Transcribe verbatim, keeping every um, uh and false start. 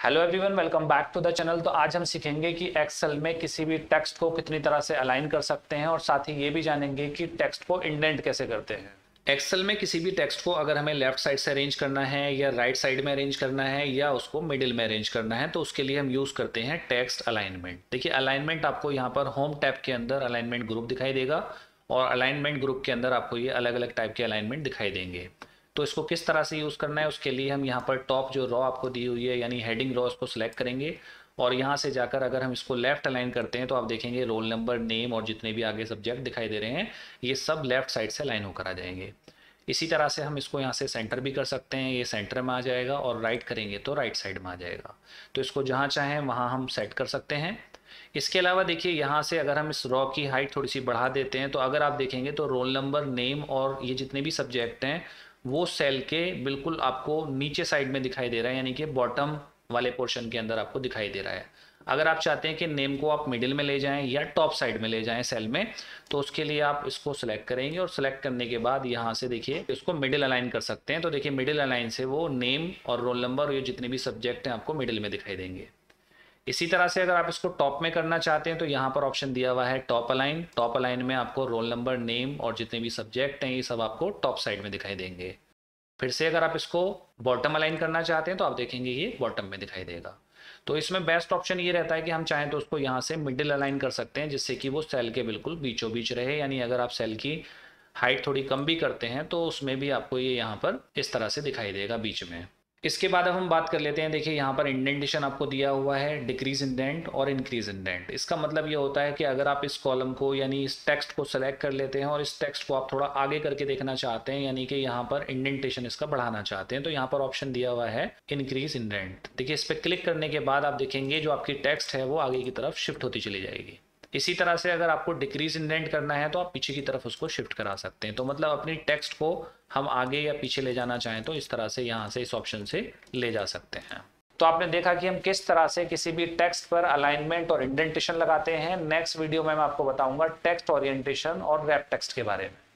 Hello everyone, welcome back to the channel. तो आज हम सीखेंगे कि एक्सेल में किसी भी टेक्स्ट को कितनी तरह से अलाइन कर सकते हैं और साथ ही ये भी जानेंगे कि टेक्स्ट को इंडेंट कैसे करते हैं। एक्सेल में किसी भी टेक्स्ट को अगर हमें लेफ्ट साइड से अरेंज करना है या राइट साइड में अरेंज करना है या उसको मिडिल में अरेंज करना है तो उसके लिए हम यूज़ करते हैं टेक्स्ट अलाइनमेंट। देखिए, अलाइनमेंट आपको यहाँ पर होम टैब के अंदर अलाइनमेंट ग्रुप दिखाई देगा और अलाइनमेंट ग्रुप के अंदर आपको ये अलग अलग टाइप के अलाइनमेंट दिखाई देंगे। तो इसको किस तरह से यूज़ करना है उसके लिए हम यहाँ पर टॉप जो रॉ आपको दी हुई है यानी हेडिंग रॉ उसको सिलेक्ट करेंगे और यहाँ से जाकर अगर हम इसको लेफ्ट अलाइन करते हैं तो आप देखेंगे रोल नंबर, नेम और जितने भी आगे सब्जेक्ट दिखाई दे रहे हैं ये सब लेफ्ट साइड से अलाइन होकर आ जाएंगे। इसी तरह से हम इसको यहाँ से सेंटर भी कर सकते हैं, ये सेंटर में आ जाएगा और राइट करेंगे तो राइट साइड में आ जाएगा। तो इसको जहाँ चाहें वहाँ हम सेट कर सकते हैं। इसके अलावा देखिए, यहाँ से अगर हम इस रॉ की हाइट थोड़ी सी बढ़ा देते हैं तो अगर आप देखेंगे तो रोल नंबर, नेम और ये जितने भी सब्जेक्ट हैं वो सेल के बिल्कुल आपको नीचे साइड में दिखाई दे रहा है, यानी कि बॉटम वाले पोर्शन के अंदर आपको दिखाई दे रहा है। अगर आप चाहते हैं कि नेम को आप मिडिल में ले जाएं या टॉप साइड में ले जाएं सेल में, तो उसके लिए आप इसको सिलेक्ट करेंगे और सिलेक्ट करने के बाद यहाँ से देखिए इसको मिडिल अलाइन कर सकते हैं। तो देखिए, मिडिल अलाइन से वो नेम और रोल नंबर और ये जितने भी सब्जेक्ट हैं आपको मिडिल में दिखाई देंगे। इसी तरह से अगर आप इसको टॉप में करना चाहते हैं तो यहाँ पर ऑप्शन दिया हुआ है टॉप अलाइन। टॉप अलाइन में आपको रोल नंबर, नेम और जितने भी सब्जेक्ट हैं ये सब आपको टॉप साइड में दिखाई देंगे। फिर से अगर आप इसको बॉटम अलाइन करना चाहते हैं तो आप देखेंगे ये बॉटम में दिखाई देगा। तो इसमें बेस्ट ऑप्शन ये रहता है कि हम चाहें तो उसको यहाँ से मिडिल अलाइन कर सकते हैं जिससे कि वो सेल के बिल्कुल बीचों बीच रहे, यानी अगर आप सेल की हाइट थोड़ी कम भी करते हैं तो उसमें भी आपको ये यहाँ पर इस तरह से दिखाई देगा बीच में। इसके बाद अब हम बात कर लेते हैं। देखिए, यहाँ पर इंडेंटेशन आपको दिया हुआ है, डिक्रीज इंडेंट और इंक्रीज इंडेंट। इसका मतलब ये होता है कि अगर आप इस कॉलम को यानी इस टेक्स्ट को सेलेक्ट कर लेते हैं और इस टेक्स्ट को आप थोड़ा आगे करके देखना चाहते हैं, यानी कि यहाँ पर इंडेंटेशन इसका बढ़ाना चाहते हैं, तो यहाँ पर ऑप्शन दिया हुआ है इंक्रीज इंडेंट। देखिए, इस पर क्लिक करने के बाद आप देखेंगे जो आपकी टेक्स्ट है वो आगे की तरफ शिफ्ट होती चली जाएगी। इसी तरह से अगर आपको डिक्रीज इंडेंट करना है तो आप पीछे की तरफ उसको शिफ्ट करा सकते हैं। तो मतलब अपनी टेक्स्ट को हम आगे या पीछे ले जाना चाहें तो इस तरह से यहाँ से इस ऑप्शन से ले जा सकते हैं। तो आपने देखा कि हम किस तरह से किसी भी टेक्स्ट पर अलाइनमेंट और इंडेंटेशन लगाते हैं। नेक्स्ट वीडियो में मैं आपको बताऊंगा टेक्स्ट ओरिएंटेशन और रैप टेक्स्ट के बारे में।